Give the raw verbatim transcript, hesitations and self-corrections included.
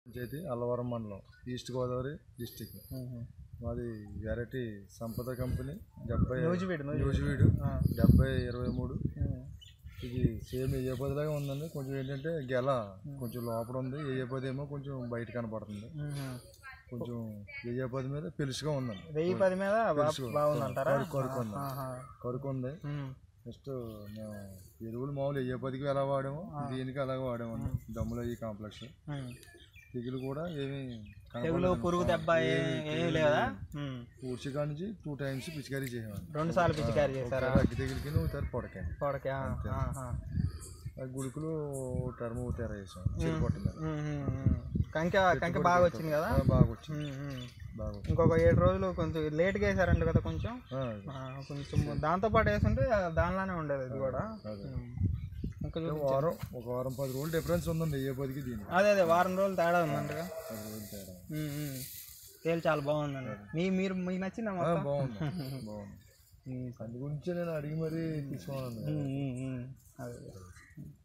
చేతి అల్లవరం మండలం east Godavari district. మాది వెరైటీ సంపద కంపెనీ డెబ్బై న్యూజివీడు డెబ్బై ఇరవై మూడు. ఇది సేమ్ ఏ పదిలాగా ఉందండి. కొంచెం ఏంటంటే గెల కొంచెం లోపల ఉంది, ఏ పది ఏమో కొంచెం బయట కనపడుతుంది. కొంచెం వెయ్యి పది మీద పెలుసుగా ఉందండి. వెయ్యి పది మీద కరుకుంది కరుకుంది నెక్స్ట్ మేము ఎరువులు మామూలు వెయ్యి పదికి ఎలా వాడాము, దీనికి అలాగే వాడాము. దమ్ములు అయ్యి కాంప్లెక్స్ తెగులు కూడా ఏమి పురుగు దెబ్బ లేదా. పూడ్చిగా నుంచి టూ టైమ్స్ పిచికారీ చేసాము. రెండు సార్లు పిచికారీ చేశారు. అగ్గి తెగులకి ఒకసారి పొడకే పొడకే గుళికలు టర్మ్ తెర వేసాం. చెరుపట్టు మీద కంక కంక బాగా వచ్చింది కదా. బాగా వచ్చింది బాగా. ఇంకొక ఏడు రోజులు కొంచెం లేట్గా వేసారంట కదా. కొంచెం కొంచెం దాంతో పాటు వేసుంటే దానిలానే ఉండేది ఇది కూడా. వారం ఒక వారం పది రోజులు డిఫరెన్స్ ఉందండి ఏ పదికి దీనికి. అదే అదే వారం రోజులు తేడా ఉందంట. తేలి చాలా బాగుందండి. మీ మీరు మీకు నచ్చిందా? బాగుంది బాగుంది. అందు గురించి నేను అడిగి మరీ తీసుకోవాలండి. అదే